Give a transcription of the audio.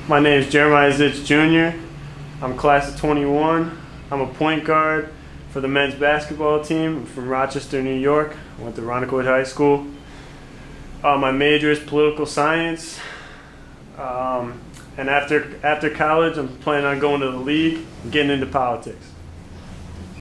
My name is Jeremiah Zitz Jr. I'm class of 21. I'm a point guard for the men's basketball team. I'm from Rochester, New York. I went to Ronnequoit High School. My major is political science. And after college, I'm planning on going to the league and getting into politics.